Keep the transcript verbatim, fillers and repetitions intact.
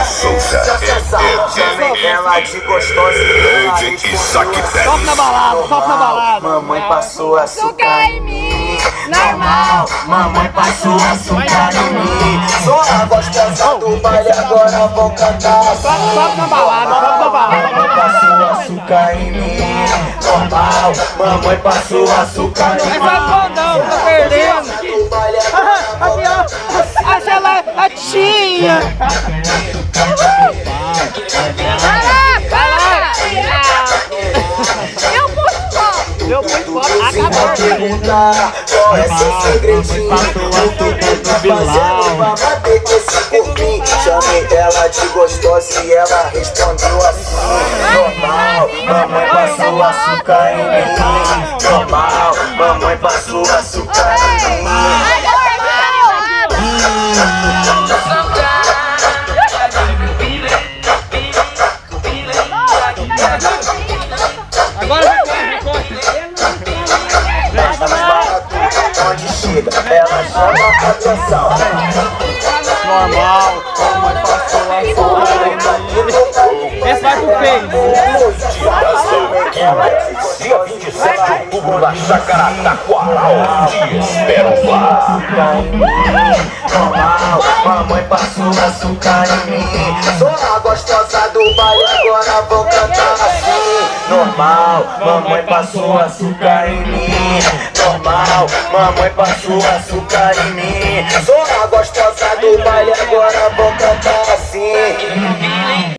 Souza. Chamei ela de gostosa. Top na balada, top na balada. Mamãe passou açúcar em mim. Normal, mamãe passou açúcar em mim. Sou a gostosa do baile, agora vou cantar. Top na balada, top na balada. Mamãe passou açúcar em mim. Normal, mamãe passou açúcar em mim. Vai fodão, tá perdendo. Aqui ó, acha ela a tia. vai lá, vai lá. Eu puxo fora. Eu fui fora, acabou. Perguntar qual é seu segredinho. Eu tô tudo fazendo pra bater com esse corpinho. Chamei ela de gostosa e ela respondeu assim. Normal, mamãe passou açúcar em mim. Normal, mamãe passou açúcar em mim. Agora recorre, recorre. Onde chega, ela chama a atenção. Normal, mamãe passou a açúcar. Esse vai pro peito. Dia vinte e sete de outubro na Chácara Taquaral. Te espero lá. Normal, mamãe passou açúcar em mim. Sou a gostosa do baile, agora vou cantar assim. Normal, mamãe passou açúcar em mim. Normal, mamãe passou açúcar em mim. Sou a gostosa do baile, agora vou cantar assim.